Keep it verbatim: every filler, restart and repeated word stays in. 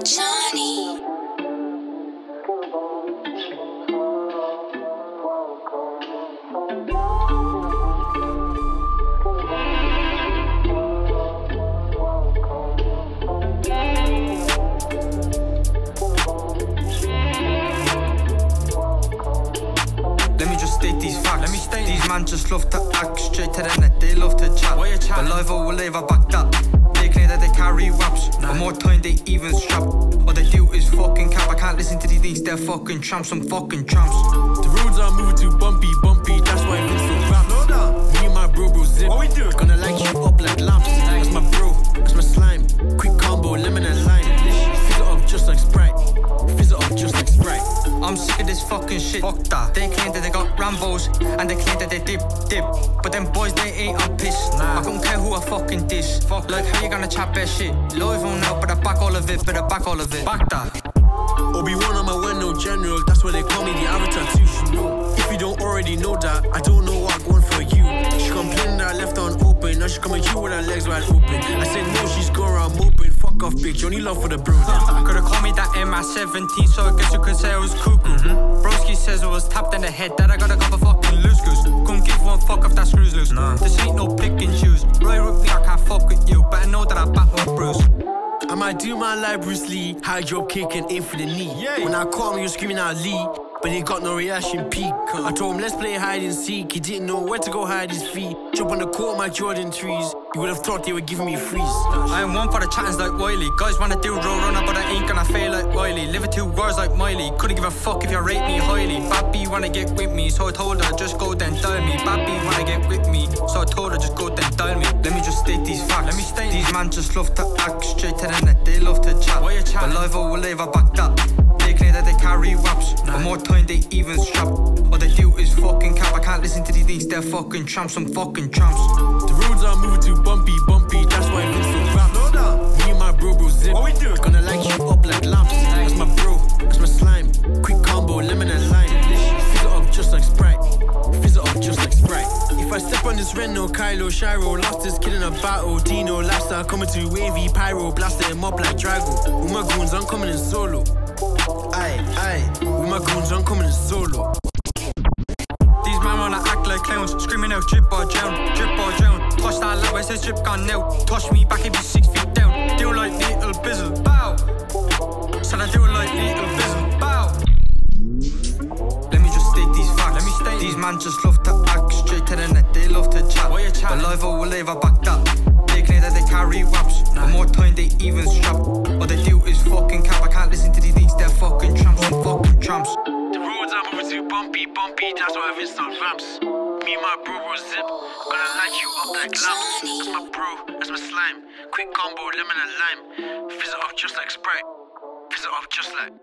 Johnny. Let me just state these facts. Let me state these man just love to act straight to the net. They love to chat. Why you chat? But live or will ever back that. They claim that they carry raps, nah. But more time they even strap. All they do is fucking cap. I can't listen to these things. They're fucking tramps. Some fucking tramps. The roads are moving too bumpy, bumpy. That's why I feel so rap. Me and my bro, bro, zip. What we do? Gonna light you up like lamps. That's my bro. That's my slime. Quick combo, lemon and lime. Fizz it up just like Sprite. Fizz it up just like Sprite. I'm sick of this fucking shit. Fuck that. They claim that they got Rambos and they claim that they dip, dip. But them boys, they ain't on piss. Nah. I don't care who I fucking diss. Fuck, like how you gonna chat best shit? Low even now, but I back all of it, but I back all of it. Back that. Obi-Wan on my window general, that's why they call me the Avatar too. You know, if you don't already know that, I don't know what I'm going for you. She complaining that I left her unopened, now she coming cute with her legs wide open. I said no, she's going around moping. Fuck off, bitch, only love for the bros. Could've called me that in my seventeen, so I guess you could say I was cuckoo. Mm-hmm. Broski says I was tapped in the head, that I gotta go for fucking loose goose. Couldn't give one fuck if that screws loose. Nah. This ain't no pick and choose. Roy with me, I can't fuck with you, but I know that I back with Bruce. I might do my like Bruce Lee, high drop kick and aim for the knee. Yeah. When I caught him, he was screaming out Lee, but he got no reaction peak. I told him let's play hide and seek, he didn't know where to go hide his feet. Jump on the court, my Jordan trees, you would have thought they were giving me freeze. I ain't one for the chattings like Wiley. Guys wanna do roll runner, but I ain't gonna fail like Wiley. Live it two words like Miley, couldn't give a fuck if you rate me highly. Bad B wanna get with me, so I told her just go then dial me. Bad B wanna get with me, so I told her just go then dial me. Let me just state these facts. Let me state these man just love to act straight to the net. They love to chat. Why you chat? But live or will ever back that. They claim that they carry raps, nah. But more time they even strap. All they do is fucking cap. I can't listen to these things. They're fucking tramps. Some fucking tramps. The roads are moving too bumpy, bumpy. That's why I feel so rap. Me and my bro, bro, zip. What we do? Gonna light you up like lamps. That's my bro. That's my slime. Quick combo, lemon and lime. Fizz it up just like Sprite. Fizz it up just like Sprite. If I step on this Reno, Kylo, Shiro, lost this kid in a battle. Dino, lifestyle coming to wavy, pyro, blasting him up like Drago. With my goons, I'm coming in solo. Aye, aye. With my goons, I'm coming in solo. These man wanna act like clowns, screaming out drip or drown, drip or drown. Touch that low, it says drip gone now. Touch me back if you six feet down. Do it like little bizzle, bow. Said I do it like little bizzle, bow. Let me just state these facts. Let me state these man just love to act straight to the net. They love to chat. Why you chat? But live or will ever back that. They claim that they carry raps, nah. But more time they even strap. All they do is fucking cap. I can't listen to these things. They're fucking tramps. Some fucking tramps. The roads are moving too bumpy, bumpy. That's why I've installed ramps. Me and my bro, bro, zip. Gonna light you up like lamps. That's my bro. That's my slime. Quick combo, lemon and lime. Fizz it up just like Sprite. Fizz it up just like